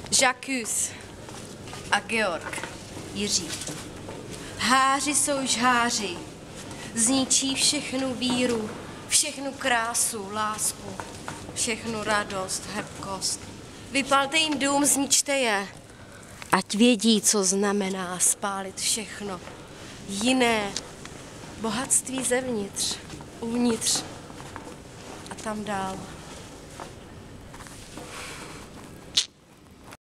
Accuse a Georg, Jiří. Háři jsou žháři, zničí všechnu víru, všechnu krásu, lásku, všechnu radost, hebkost. Vypalte jim dům, zničte je, ať vědí, co znamená spálit všechno jiné, bohatství zevnitř, uvnitř a tam dál.